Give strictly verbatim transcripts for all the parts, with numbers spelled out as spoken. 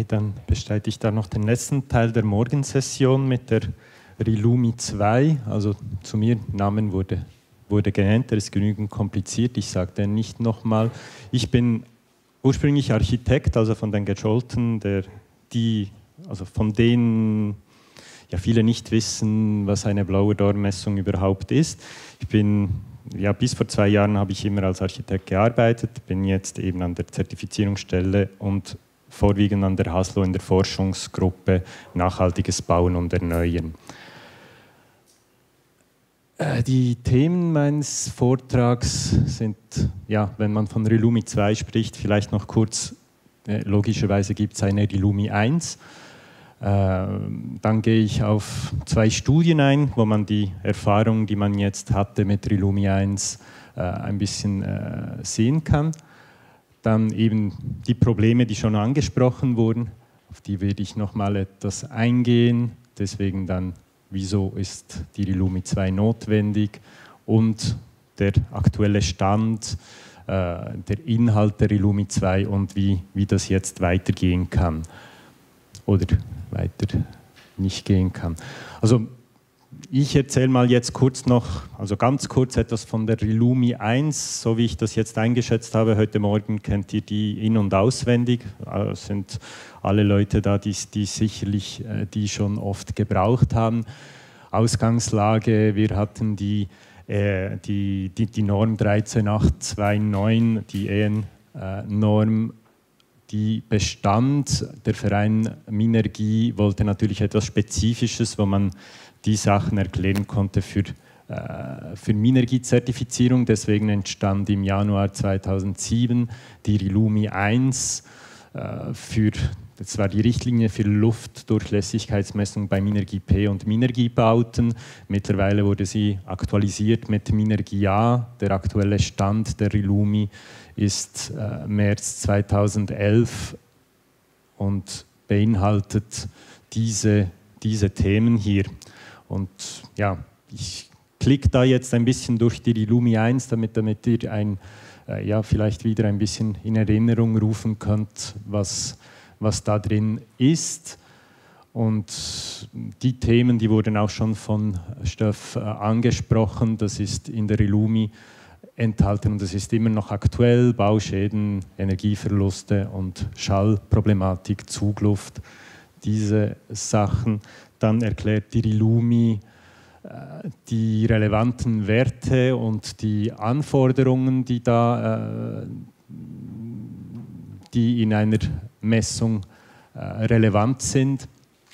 dann bestreite ich da noch den letzten Teil der Morgensession mit der Rilumi zwei. Also zu mir, Namen wurde, wurde genannt, der ist genügend kompliziert, ich sage den nicht nochmal. Ich bin ursprünglich Architekt, also von den Gescholten, der, die, also von denen ja, viele nicht wissen, was eine Blauer-Dorn-Messung überhaupt ist. Ich bin, ja, bis vor zwei Jahren habe ich immer als Architekt gearbeitet, bin jetzt eben an der Zertifizierungsstelle und vorwiegend an der Haslo in der Forschungsgruppe Nachhaltiges Bauen und Erneuern. Die Themen meines Vortrags sind, ja, wenn man von Rilumi zwei spricht, vielleicht noch kurz, logischerweise gibt es eine Rilumi eins. Dann gehe ich auf zwei Studien ein, wo man die Erfahrungen, die man jetzt hatte mit Rilumi eins, ein bisschen sehen kann. Dann eben die Probleme, die schon angesprochen wurden, auf die werde ich noch mal etwas eingehen. Deswegen dann, wieso ist die Rilumi zwei notwendig und der aktuelle Stand, äh, der Inhalt der Rilumi zwei und wie, wie das jetzt weitergehen kann oder weiter nicht gehen kann. Also ich erzähle mal jetzt kurz noch, also ganz kurz etwas von der Rilumi eins, so wie ich das jetzt eingeschätzt habe. Heute Morgen kennt ihr die in- und auswendig, es sind alle Leute da, die, die sicherlich die schon oft gebraucht haben. Ausgangslage, wir hatten die, äh, die, die, die Norm dreizehn acht zwei neun, die E N-Norm, die bestand. Der Verein Minergie wollte natürlich etwas Spezifisches, wo man die Sachen erklären konnte für, äh, für Minergie-Zertifizierung. Deswegen entstand im Januar zweitausendsieben die Rilumi eins äh, für, das war die Richtlinie für Luftdurchlässigkeitsmessung bei Minergie P und Minergie-Bauten. Mittlerweile wurde sie aktualisiert mit Minergie A. Der aktuelle Stand der Rilumi ist äh, März zweitausendelf und beinhaltet diese, diese Themen hier. Und ja, ich klicke da jetzt ein bisschen durch die Rilumi eins, damit, damit ihr ein, äh, ja, vielleicht wieder ein bisschen in Erinnerung rufen könnt, was, was da drin ist. Und die Themen, die wurden auch schon von Steff äh, angesprochen, das ist in der Rilumi enthalten und das ist immer noch aktuell, Bauschäden, Energieverluste und Schallproblematik, Zugluft, diese Sachen. Dann erklärt die Rilumi äh, die relevanten Werte und die Anforderungen, die, da, äh, die in einer Messung äh, relevant sind.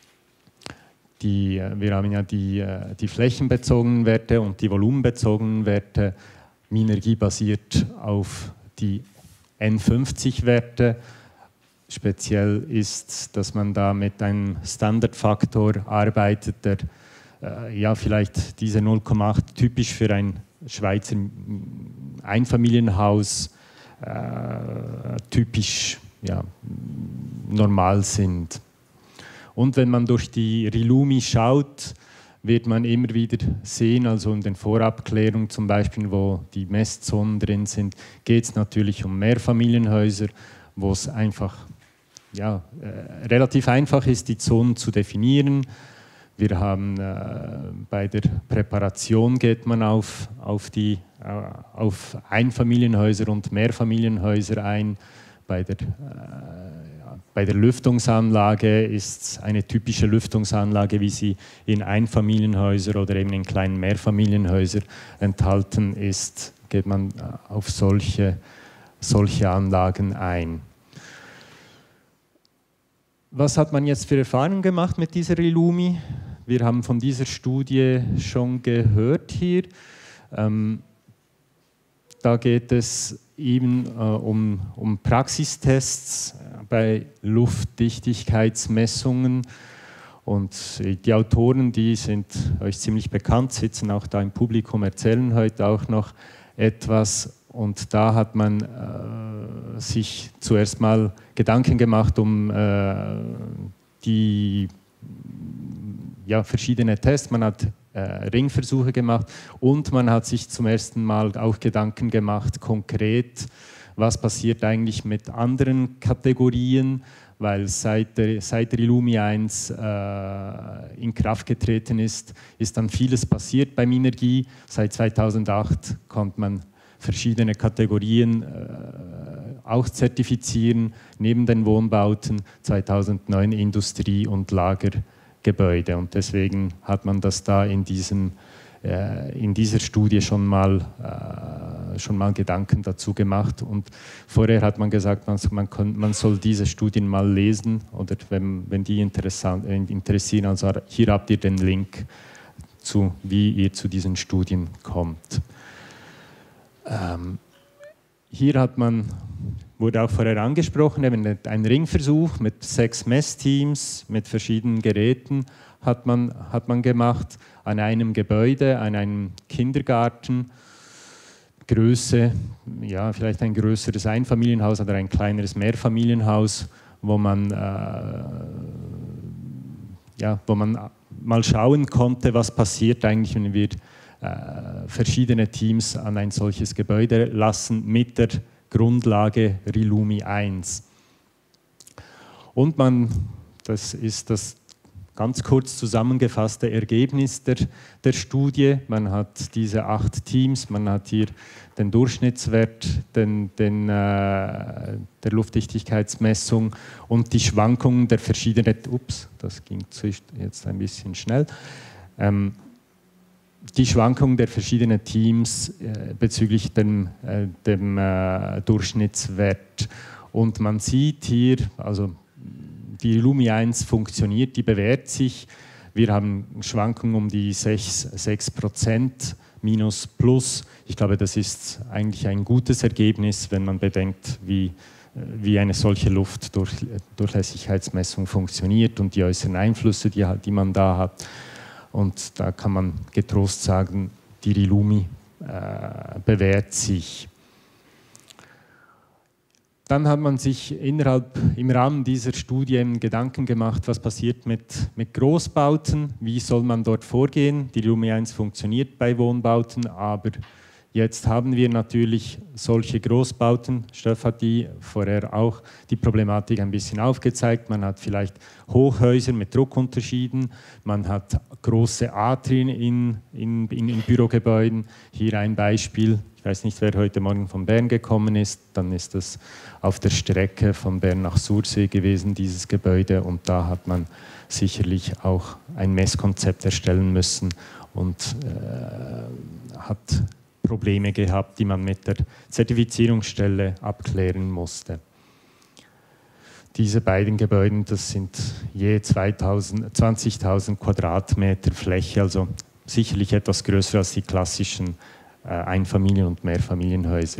Die, wir haben ja die, äh, die flächenbezogenen Werte und die volumenbezogenen Werte. Minergie basiert auf die N fünfzig Werte. Speziell ist, dass man da mit einem Standardfaktor arbeitet, der äh, ja, vielleicht diese null Komma acht typisch für ein Schweizer Einfamilienhaus äh, typisch ja, normal sind. Und wenn man durch die Rilumi schaut, wird man immer wieder sehen, also in den Vorabklärungen zum Beispiel, wo die Messzonen drin sind, geht es natürlich um Mehrfamilienhäuser, wo es einfach ja, äh, relativ einfach ist, die Zonen zu definieren. Wir haben äh, bei der Präparation geht man auf, auf, die, äh, auf Einfamilienhäuser und Mehrfamilienhäuser ein. Bei der, äh, ja, bei der Lüftungsanlage ist eine typische Lüftungsanlage, wie sie in Einfamilienhäuser oder eben in kleinen Mehrfamilienhäusern enthalten ist, geht man auf solche, solche Anlagen ein. Was hat man jetzt für Erfahrungen gemacht mit dieser Rilumi? Wir haben von dieser Studie schon gehört hier. Ähm, da geht es eben äh, um, um Praxistests bei Luftdichtigkeitsmessungen. Und die Autoren, die sind euch ziemlich bekannt, sitzen auch da im Publikum, erzählen heute auch noch etwas. Und da hat man äh, sich zuerst mal Gedanken gemacht um äh, die ja, verschiedene Tests. Man hat äh, Ringversuche gemacht und man hat sich zum ersten Mal auch Gedanken gemacht, konkret, was passiert eigentlich mit anderen Kategorien, weil seit der, seit der Rilumi eins äh, in Kraft getreten ist, ist dann vieles passiert bei Minergie. Seit zweitausendacht konnte man verschiedene Kategorien äh, auch zertifizieren, neben den Wohnbauten, zweitausendneun Industrie- und Lagergebäude. Und deswegen hat man das da in, diesem, äh, in dieser Studie schon mal, äh, schon mal Gedanken dazu gemacht. Und vorher hat man gesagt, man, man, kann, man soll diese Studien mal lesen, oder wenn, wenn die interessant, äh, interessieren. Also hier habt ihr den Link zu, wie ihr zu diesen Studien kommt. Ähm, hier hat man, wurde auch vorher angesprochen, ein Ringversuch mit sechs Messteams, mit verschiedenen Geräten hat man, hat man gemacht, an einem Gebäude, an einem Kindergarten, Größe, ja, vielleicht ein größeres Einfamilienhaus oder ein kleineres Mehrfamilienhaus, wo man, äh, ja, wo man mal schauen konnte, was passiert eigentlich, wenn wir äh, verschiedene Teams an ein solches Gebäude lassen mit der Grundlage Rilumi eins. Und man, das ist das ganz kurz zusammengefasste Ergebnis der, der Studie. Man hat diese acht Teams, man hat hier den Durchschnittswert den, den, äh, der Luftdichtigkeitsmessung und die Schwankungen der verschiedenen, ups, das ging jetzt ein bisschen schnell, ähm, die Schwankungen der verschiedenen Teams äh, bezüglich dem, äh, dem äh, Durchschnittswert. Und man sieht hier, also die Rilumi eins funktioniert, die bewährt sich. Wir haben Schwankungen um die sechs Prozent minus plus. Ich glaube, das ist eigentlich ein gutes Ergebnis, wenn man bedenkt, wie, wie eine solche Luftdurchlässigkeitsmessung funktioniert und die äußeren Einflüsse, die, die man da hat. Und da kann man getrost sagen, die Rilumi äh, bewährt sich. Dann hat man sich innerhalb, im Rahmen dieser Studie Gedanken gemacht, was passiert mit, mit Großbauten, wie soll man dort vorgehen. Die Rilumi eins funktioniert bei Wohnbauten, aber jetzt haben wir natürlich solche Großbauten. Steff hat die vorher auch die Problematik ein bisschen aufgezeigt. Man hat vielleicht Hochhäuser mit Druckunterschieden, man hat große Atrien in, in, in, in Bürogebäuden. Hier ein Beispiel. Ich weiß nicht, wer heute Morgen von Bern gekommen ist, dann ist das auf der Strecke von Bern nach Sursee gewesen, dieses Gebäude, und da hat man sicherlich auch ein Messkonzept erstellen müssen und äh, hat Probleme gehabt, die man mit der Zertifizierungsstelle abklären musste. Diese beiden Gebäude, das sind je zwanzigtausend Quadratmeter Fläche, also sicherlich etwas größer als die klassischen Einfamilien- und Mehrfamilienhäuser.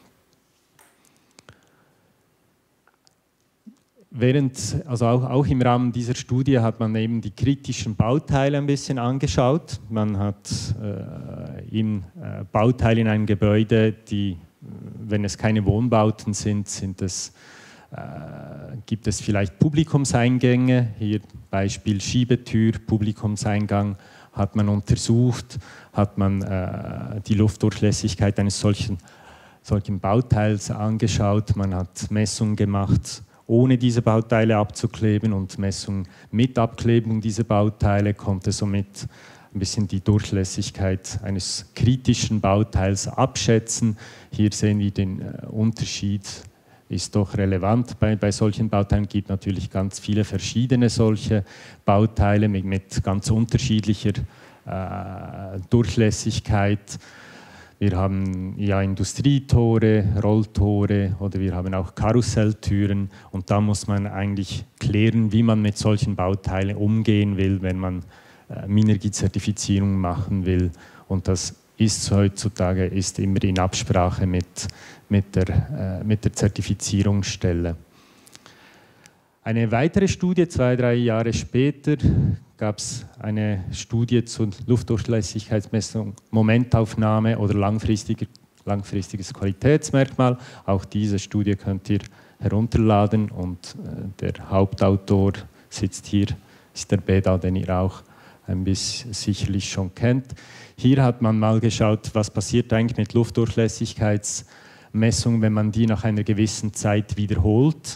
Während, also auch, auch im Rahmen dieser Studie hat man eben die kritischen Bauteile ein bisschen angeschaut. Man hat äh, in, äh, Bauteile in einem Gebäude, die, wenn es keine Wohnbauten sind, sind es, äh, gibt es vielleicht Publikumseingänge. Hier Beispiel Schiebetür, Publikumseingang. Hat man untersucht, hat man äh, die Luftdurchlässigkeit eines solchen, solchen Bauteils angeschaut, man hat Messungen gemacht, ohne diese Bauteile abzukleben, und Messungen mit Abklebung dieser Bauteile, konnte somit ein bisschen die Durchlässigkeit eines kritischen Bauteils abschätzen. Hier sehen wir den äh, Unterschied, ist doch relevant bei, bei solchen Bauteilen. Es gibt natürlich ganz viele verschiedene solche Bauteile mit, mit ganz unterschiedlicher äh, Durchlässigkeit. Wir haben ja Industrietore, Rolltore oder wir haben auch Karusselltüren, und da muss man eigentlich klären, wie man mit solchen Bauteilen umgehen will, wenn man äh, Minergie-Zertifizierung machen will, und das ist heutzutage ist immer in Absprache mit, mit, der, äh, mit der Zertifizierungsstelle. Eine weitere Studie, zwei, drei Jahre später, gab es eine Studie zur Luftdurchlässigkeitsmessung, Momentaufnahme oder langfristiger, langfristiges Qualitätsmerkmal. Auch diese Studie könnt ihr herunterladen, und äh, der Hauptautor sitzt hier, ist der Beda, den ihr auch ein bisschen sicherlich schon kennt. Hier hat man mal geschaut, was passiert eigentlich mit Luftdurchlässigkeitsmessungen, wenn man die nach einer gewissen Zeit wiederholt.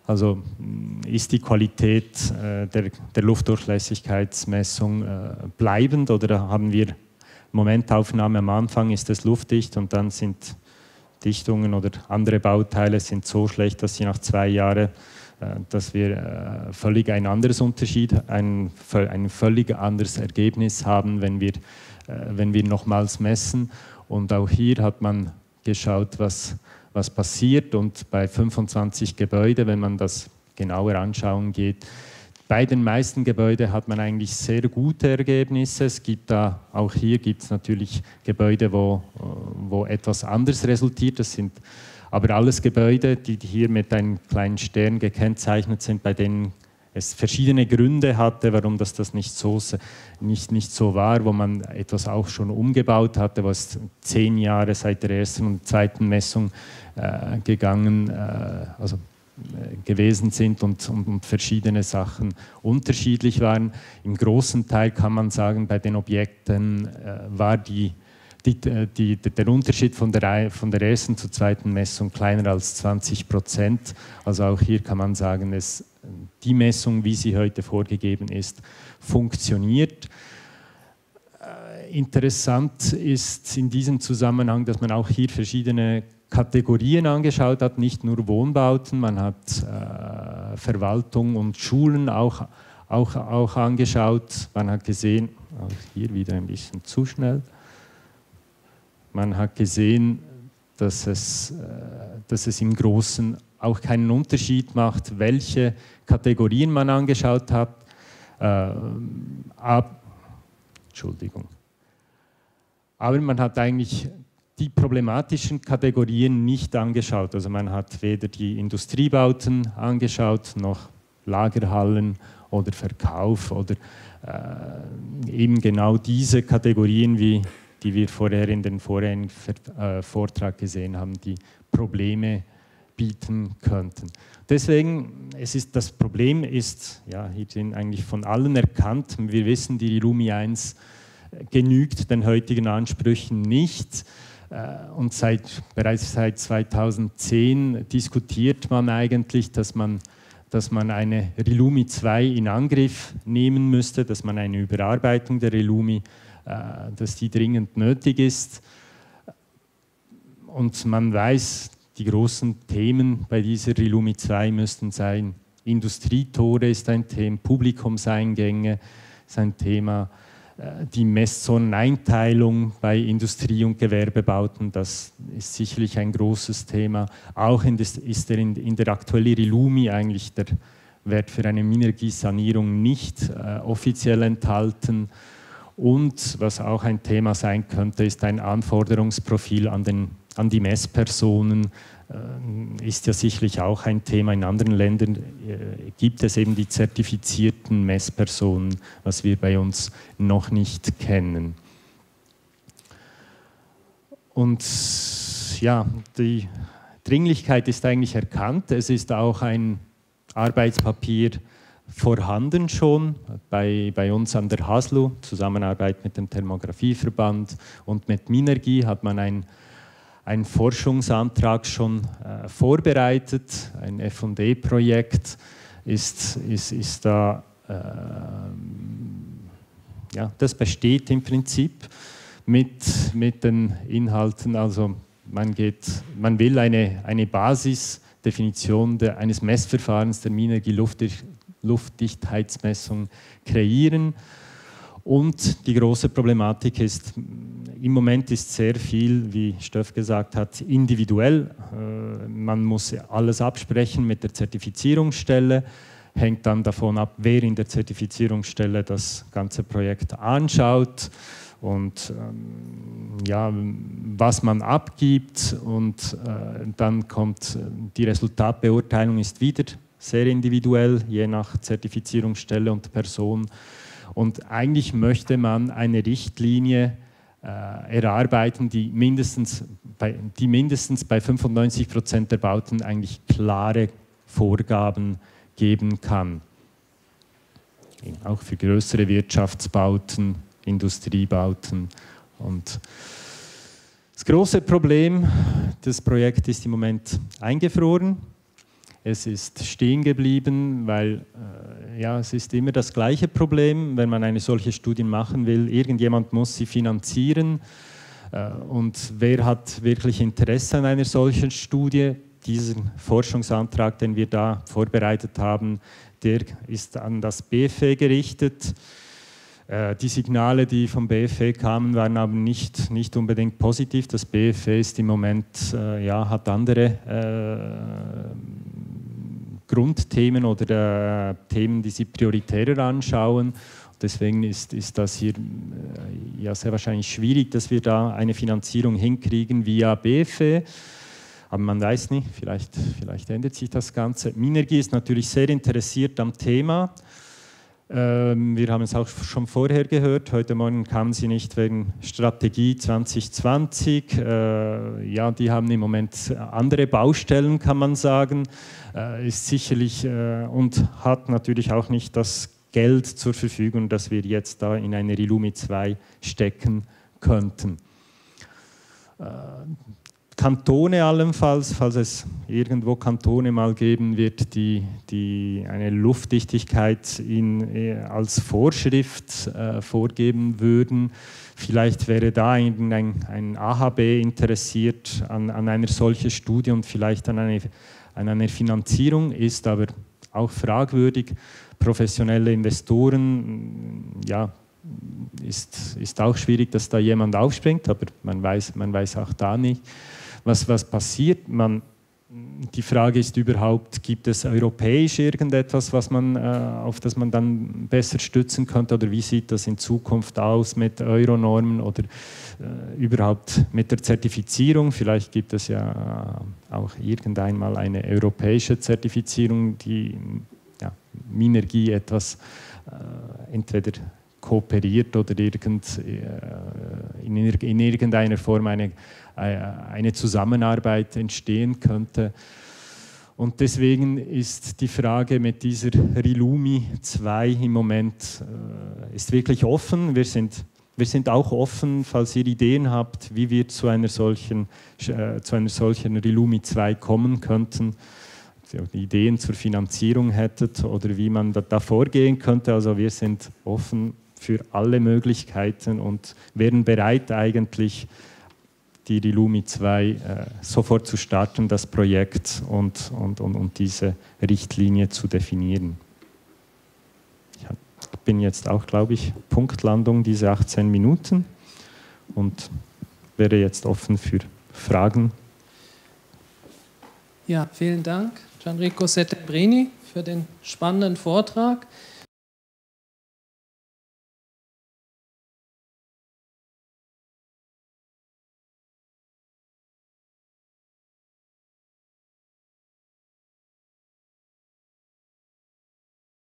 Also ist die Qualität äh, der, der Luftdurchlässigkeitsmessung äh, bleibend oder haben wir Momentaufnahme am Anfang, ist es luftdicht und dann sind Dichtungen oder andere Bauteile sind so schlecht, dass sie nach zwei Jahren, äh, dass wir äh, völlig ein anderes Unterschied, ein, ein völlig anderes Ergebnis haben, wenn wir, äh, wenn wir nochmals messen. Und auch hier hat man geschaut, was, was passiert und bei fünfundzwanzig Gebäuden, wenn man das genauer anschauen geht, bei den meisten Gebäuden hat man eigentlich sehr gute Ergebnisse. Es gibt da, auch hier gibt es natürlich Gebäude, wo, wo etwas anderes resultiert. Das sind aber alles Gebäude, die hier mit einem kleinen Stern gekennzeichnet sind, bei denen es verschiedene Gründe hatte, warum das, das nicht, so, nicht, nicht so war, wo man etwas auch schon umgebaut hatte, was zehn Jahre seit der ersten und zweiten Messung äh, gegangen, äh, also gewesen sind und, und, und verschiedene Sachen unterschiedlich waren. Im großen Teil kann man sagen, bei den Objekten äh, war die, die, die, der Unterschied von der, von der ersten zur zweiten Messung kleiner als zwanzig Prozent. Also auch hier kann man sagen, es, die Messung, wie sie heute vorgegeben ist, funktioniert. Äh, interessant ist in diesem Zusammenhang, dass man auch hier verschiedene Kategorien angeschaut hat, nicht nur Wohnbauten, man hat äh, Verwaltung und Schulen auch, auch, auch angeschaut. Man hat gesehen, auch hier wieder ein bisschen zu schnell, man hat gesehen, dass es, äh, dass es im Großen auch keinen Unterschied macht, welche Kategorien man angeschaut hat. Äh, ab, Entschuldigung. Aber man hat eigentlich die problematischen Kategorien nicht angeschaut. Also man hat weder die Industriebauten angeschaut, noch Lagerhallen oder Verkauf oder äh, eben genau diese Kategorien, wie, die wir vorher in den vorherigen äh, Vortrag gesehen haben, die Probleme bieten könnten. Deswegen, es ist, das Problem ist, ja, hier sind eigentlich von allen erkannt. Wir wissen, die Lumi eins genügt den heutigen Ansprüchen nicht. Und seit, bereits seit zweitausendzehn diskutiert man eigentlich, dass man, dass man eine Lumi zwei in Angriff nehmen müsste, dass man eine Überarbeitung der Lumi, äh, dass die dringend nötig ist. Und man weiß, die großen Themen bei dieser Lumi zwei müssten sein, Industrietore ist ein Thema, Publikumseingänge ist ein Thema, die Messzoneneinteilung bei Industrie- und Gewerbebauten, das ist sicherlich ein großes Thema. Auch in, des, ist der, in, in der aktuellen Lumi eigentlich der Wert für eine Minergiesanierung nicht äh, offiziell enthalten. Und was auch ein Thema sein könnte, ist ein Anforderungsprofil an, den, an die Messpersonen. Äh, ist ja sicherlich auch ein Thema. In anderen Ländern äh, gibt es eben die zertifizierten Messpersonen, was wir bei uns noch nicht kennen. Und ja, die Dringlichkeit ist eigentlich erkannt. Es ist auch ein Arbeitspapier vorhanden schon bei, bei uns an der HASLU, Zusammenarbeit mit dem Thermografieverband und mit Minergie hat man ein, ein Forschungsantrag schon äh, vorbereitet, ein F und E-Projekt ist, ist, ist da, äh, ja, das besteht im Prinzip mit, mit den Inhalten, also man, geht, man will eine, eine Basisdefinition der, eines Messverfahrens der Minergie-Luftdicht Luftdichtheitsmessung kreieren. Und die große Problematik ist, im Moment ist sehr viel, wie Stöff gesagt hat, individuell. Man muss alles absprechen mit der Zertifizierungsstelle, hängt dann davon ab, wer in der Zertifizierungsstelle das ganze Projekt anschaut und ja, was man abgibt. Und dann kommt die Resultatbeurteilung ist wieder sehr individuell, je nach Zertifizierungsstelle und Person. Und eigentlich möchte man eine Richtlinie äh, erarbeiten, die mindestens, bei, die mindestens bei fünfundneunzig Prozent der Bauten eigentlich klare Vorgaben geben kann. Auch für größere Wirtschaftsbauten, Industriebauten. Und das große Problem, das Projekt ist im Moment eingefroren. es ist stehen geblieben, weil äh, ja, es ist immer das gleiche Problem, wenn man eine solche Studie machen will. Irgendjemand muss sie finanzieren. Äh, und wer hat wirklich Interesse an einer solchen Studie? Diesen Forschungsantrag, den wir da vorbereitet haben, der ist an das B F E gerichtet. Äh, die Signale, die vom B F E kamen, waren aber nicht, nicht unbedingt positiv. Das B F E ist im Moment, äh, ja, hat andere äh, Grundthemen oder äh, Themen, die sie prioritärer anschauen. Deswegen ist, ist das hier äh, ja, sehr wahrscheinlich schwierig, dass wir da eine Finanzierung hinkriegen via B F E. Aber man weiß nicht, vielleicht, vielleicht ändert sich das Ganze. Minergie ist natürlich sehr interessiert am Thema. Ähm, wir haben es auch schon vorher gehört. Heute Morgen kamen sie nicht wegen Strategie zwanzig zwanzig. Äh, ja, die haben im Moment andere Baustellen, kann man sagen. Äh, ist sicherlich äh, und hat natürlich auch nicht das Geld zur Verfügung, das wir jetzt da in eine Rilumi zwei stecken könnten. Äh, Kantone allenfalls, falls es irgendwo Kantone mal geben wird, die, die eine Luftdichtigkeit in, äh, als Vorschrift äh, vorgeben würden. Vielleicht wäre da ein, ein A H B interessiert an, an einer solchen Studie und vielleicht an, eine, an einer Finanzierung, ist aber auch fragwürdig. Professionelle Investoren, ja, ist, ist auch schwierig, dass da jemand aufspringt, aber man weiß, man weiß auch da nicht, was, was passiert. Man, die Frage ist überhaupt, gibt es europäisch irgendetwas, was man, äh, auf das man dann besser stützen könnte, oder wie sieht das in Zukunft aus mit Euronormen oder äh, überhaupt mit der Zertifizierung? Vielleicht gibt es ja auch irgendeinmal eine europäische Zertifizierung, die ja, Minergie etwas äh, entweder kooperiert oder irgend, in, in irgendeiner Form eine, eine Zusammenarbeit entstehen könnte. Und deswegen ist die Frage mit dieser Rilumi zwei im Moment äh, ist wirklich offen. Wir sind, wir sind auch offen, falls ihr Ideen habt, wie wir zu einer solchen, äh, zu einer solchen Rilumi zwei kommen könnten. Ideen zur Finanzierung hättet oder wie man da, da vorgehen könnte. Also wir sind offen für alle Möglichkeiten und wären bereit eigentlich die Rilumi zwei äh, sofort zu starten, das Projekt und, und, und, und diese Richtlinie zu definieren. Ich bin jetzt auch, glaube ich, Punktlandung diese achtzehn Minuten und wäre jetzt offen für Fragen. Ja, vielen Dank, Gianrico Settembrini, für den spannenden Vortrag.